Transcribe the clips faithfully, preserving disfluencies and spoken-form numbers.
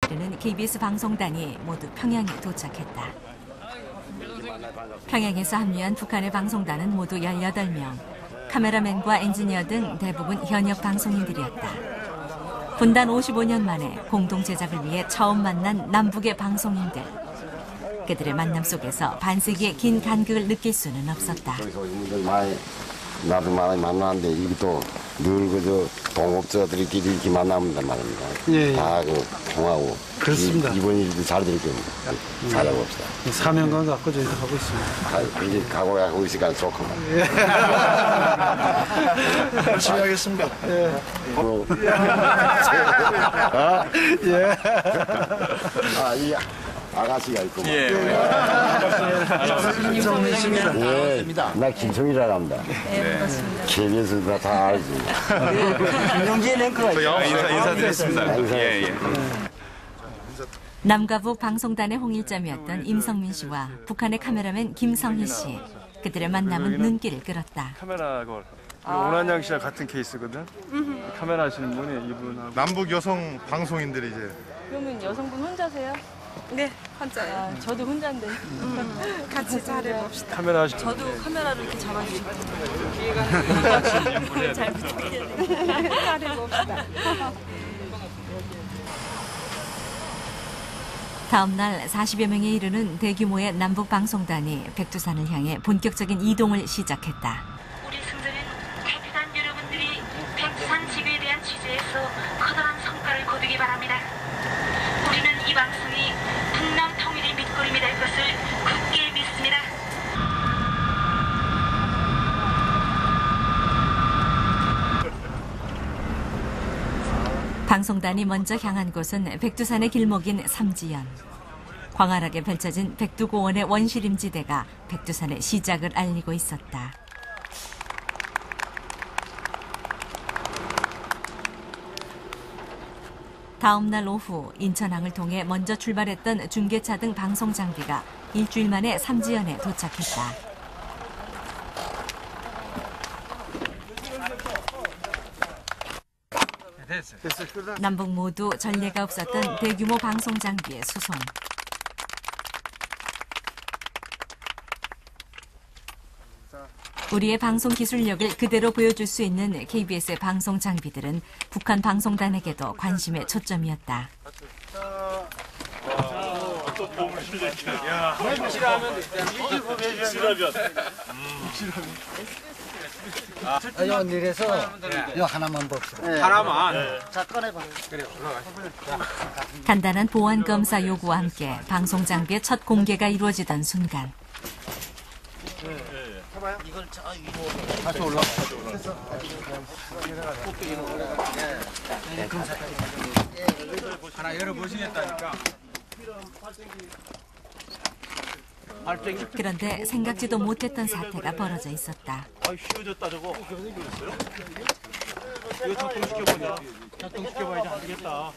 이르는 케이비에스 방송단이 모두 평양에 도착했다. 평양에서 합류한 북한의 방송단은 모두 열여덟 명. 카메라맨과 엔지니어 등 대부분 현역 방송인들이었다. 분단 오십오 년 만에 공동 제작을 위해 처음 만난 남북의 방송인들. 그들의 만남 속에서 반세기의 긴 간극을 느낄 수는 없었다. 나도 많이 만나는데 이게 또 늘 그저 동업자들끼리 이렇게 만나면 말입니다. 예, 예. 다 그 통하고. 그렇습니다. 이, 이번 일도 잘 될 겁니다. 잘하고 봅시다. 사명감 갖고 저희도 하고 있습니다. 아, 이제 각오를 하고 있으니까 좋구만. 예. 열심히 하겠습니다. 예. 뭐. 예. 아, 이 아가씨가 있고. 예. 김성민 씨입니다. 예. 나 김성이라고 합니다. 네, 반갑습니다. 케이비에스 다, 다 알지. 김용진 앵커가 인사, 인사드렸습니다. 예, 예. 남과 북 방송단의 홍일점이었던 임성민 씨와 북한의 카메라맨 김성희 씨. 그들의 만남은 눈길을 끌었다. 카메라걸. 오난양 씨랑 같은 케이스거든. 카메라 하시는 분이 이분하고. 남북 여성 방송인들이 이제. 그러면 여성분 혼자세요? 네, 혼자요. 아, 저도 혼자인데. 음, 같이 잘해봅시다. 카메라 하시. 저도 카메라를 이렇게 잡아주시고. 잘 부탁드려요. 잘해봅시다. 다음 날 사십여 명에 이르는 대규모의 남북 방송단이 백두산을 향해 본격적인 이동을 시작했다. 우리 승자는 태평양 여러분들이 백두산 지구에 대한 취재에서 커다란 성과를 거두기 바랍니다. 우리는 이 방송이 북남 통일의 밑거름이 될 것을 굳게 믿습니다. 방송단이 먼저 향한 곳은 백두산의 길목인 삼지연. 광활하게 펼쳐진 백두고원의 원시림지대가 백두산의 시작을 알리고 있었다. 다음 날 오후 인천항을 통해 먼저 출발했던 중계차 등 방송 장비가 일주일 만에 삼지연에 도착했다. 남북 모두 전례가 없었던 대규모 방송 장비의 수송. 우리의 방송 기술력을 그대로 보여줄 수 있는 케이비에스의 방송 장비들은 북한 방송단에게도 관심의 초점이었다. 요 내려서 요 하나만 봅시다. 네. 하나만. 네. 자 꺼내봐. 그래 올라가. 간단한 보안 검사 요구와 함께 방송 장비의 첫 공개가 이루어지던 순간. 이걸 저 위로 다시 올라가. 하나 열어 보시겠다니까. 그런데 생각지도 못했던 사태가 벌어져 있었다. 아, 휘어졌다 저거. 이거 작동시켜보자. 작동시켜봐야지 안 되겠다.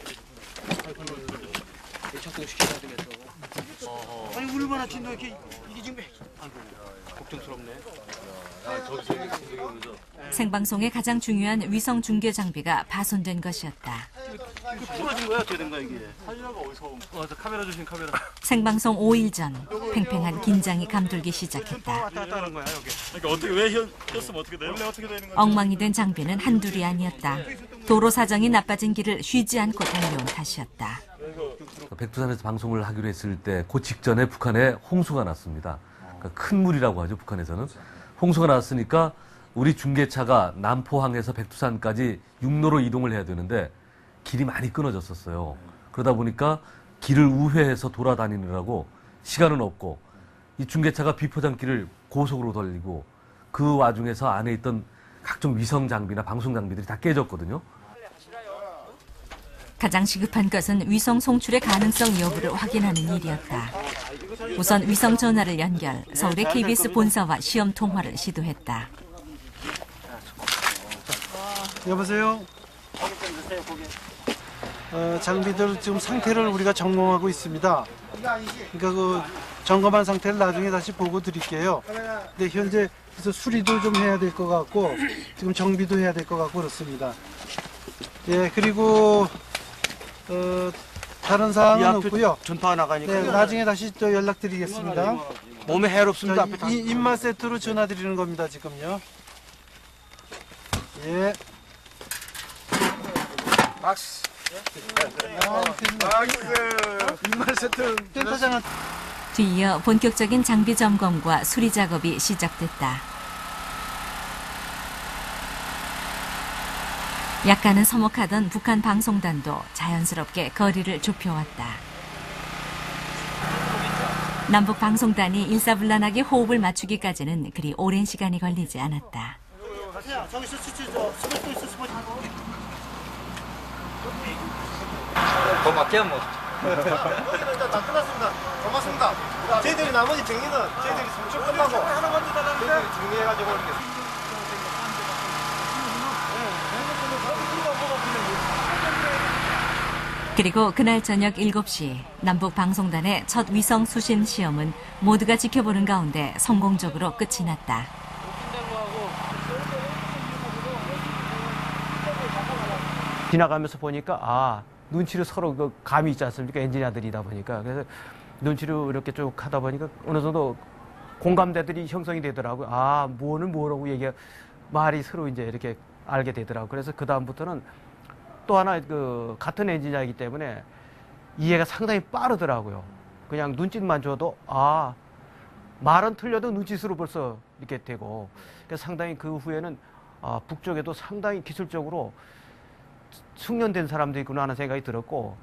작동시켜야 되겠어. 아니 얼마나 진도 이렇게 이게 지금 아이고 걱정스럽네. 아, 저기서 생방송의 가장 중요한 위성 중계 장비가 파손된 것이었다. 이거 부러진 거야 어떻게 된 거야 이게? 사진하고 어디서 온? 어, 저 카메라 주신 카메라. 생방송 오 일 전 팽팽한 긴장이 감돌기 시작했다. 왔다 갔다 하는 거야 여기. 그러니까 어떻게 왜 휘었으면 어떻게 돼요? 원래 어떻게 되는 거야? 엉망이 된 장비는 한둘이 아니었다. 도로 사정이 나빠진 길을 쉬지 않고 달려온 탓이었다. 백두산에서 방송을 하기로 했을 때 그 직전에 북한에 홍수가 났습니다. 그러니까 큰 물이라고 하죠, 북한에서는. 홍수가 났으니까 우리 중계차가 남포항에서 백두산까지 육로로 이동을 해야 되는데 길이 많이 끊어졌었어요. 그러다 보니까 길을 우회해서 돌아다니느라고 시간은 없고 이 중계차가 비포장길을 고속으로 돌리고 그 와중에서 안에 있던 각종 위성 장비나 방송 장비들이 다 깨졌거든요. 가장 시급한 것은 위성 송출의 가능성 여부를 확인하는 일이었다. 우선 위성 전화를 연결, 서울의 케이비에스 본사와 시험 통화를 시도했다. 여보세요? 어, 장비들 지금 상태를 우리가 점검하고 있습니다. 그러니까 그 점검한 상태를 나중에 다시 보고 드릴게요. 근데 현재 그래서 수리도 좀 해야 될 것 같고 지금 정비도 해야 될 것 같고 그렇습니다. 예, 그리고 어, 다른 이 사항은 앞에 없고요. 전파가 나가니까 네, 나중에 다시 또 연락드리겠습니다. 몸에 해롭습니다. 자, 앞에 다. 이, 입맛 세트로 전화드리는 겁니다, 지금요. 예. 박스. 아, 입맛 세트. 센터장은 뒤이어 본격적인 장비 점검과 수리 작업이 시작됐다. 약간은 서먹하던 북한 방송단도 자연스럽게 거리를 좁혀왔다. 남북 방송단이 일사불란하게 호흡을 맞추기까지는 그리 오랜 시간이 걸리지 않았다. 저기서 수치 저 스포츠 있어 스포츠. 고맙게 뭐. 여기는 이제 다 끝났습니다. 고맙습니다. 저희들이 나머지 정리는 저희들이 쭉 끝나고 저희들이 정리해가지고 오겠습니다. 그리고 그날 저녁 일곱 시 남북 방송단의 첫 위성 수신 시험은 모두가 지켜보는 가운데 성공적으로 끝이 났다. 지나가면서 보니까 아 눈치로 서로 그 감이 있지 않습니까? 엔지니어들이다 보니까 그래서 눈치로 이렇게 쭉 하다 보니까 어느 정도 공감대들이 형성이 되더라고요. 아 뭐는 뭐라고 얘기 말이 서로 이제 이렇게 알게 되더라고요. 그래서 그 다음부터는 또 하나 그 같은 엔지니어이기 때문에 이해가 상당히 빠르더라고요. 그냥 눈짓만 줘도 아 말은 틀려도 눈짓으로 벌써 이렇게 되고 그래서 상당히 그 후에는 아, 북쪽에도 상당히 기술적으로 숙련된 사람들이구나 하는 생각이 들었고.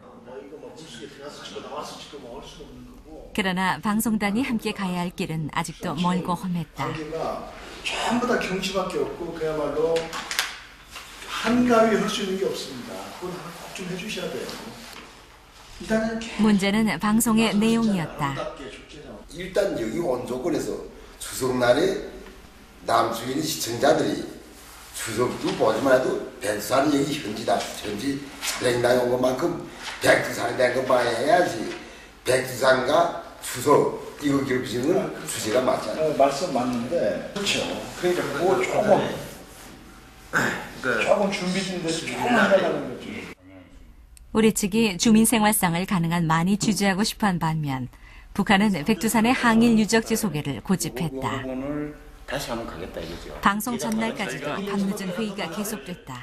그러나 방송단이 함께 가야 할 길은 아직도 멀고 험했다. 전부 다 경치밖에 없고 그야말로 한가위 할 수 있는 게 없습니다. 그건 꼭 좀 해주셔야 돼요. 일단은 문제는 방송의 내용이었다. 일단 여기 온 조건에서 추석날에 남쪽에 있는 시청자들이 추석도 보지만 해도 백두산이 여기 현지다. 현지 촬영장에 온 것만큼 백두산이 된 것만 해야지. 백두산과 추석 이거 결부지는 주제가 맞잖아요. 어, 말씀 맞는데 그렇죠. 그러니까 그거 조금 조금 준비된 데서 조금 하려는 거죠. 우리 측이 주민생활상을 가능한 많이 주재하고 싶어한 반면 북한은 백두산의 항일 유적지 소개를 고집했다. 다시 한번 가겠다 이거죠. 방송 전날까지도 밤늦은 회의가 계속됐다.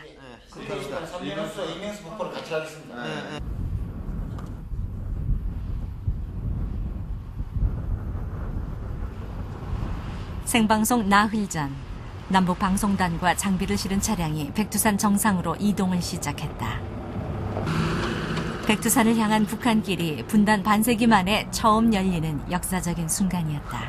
생방송 나흘 전 남북 방송단과 장비를 실은 차량이 백두산 정상으로 이동을 시작했다. 백두산을 향한 북한길이 분단 반세기 만에 처음 열리는 역사적인 순간이었다.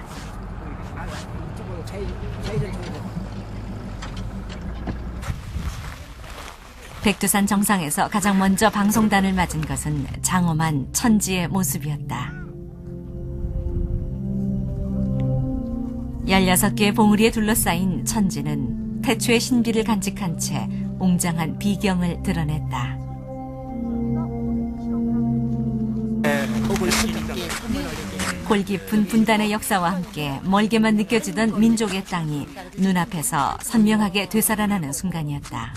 백두산 정상에서 가장 먼저 방송단을 맞은 것은 장엄한 천지의 모습이었다. 열여섯 개의 봉우리에 둘러싸인 천지는 태초의 신비를 간직한 채 웅장한 비경을 드러냈다. 골깊은 분단의 역사와 함께 멀게만 느껴지던 민족의 땅이 눈앞에서 선명하게 되살아나는 순간이었다.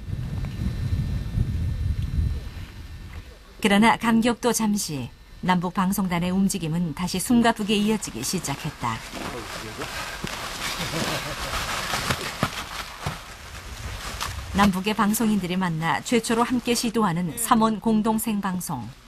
그러나 감격도 잠시, 남북 방송단의 움직임은 다시 숨가쁘게 이어지기 시작했다. 남북의 방송인들이 만나 최초로 함께 시도하는 삼 원 공동 생방송.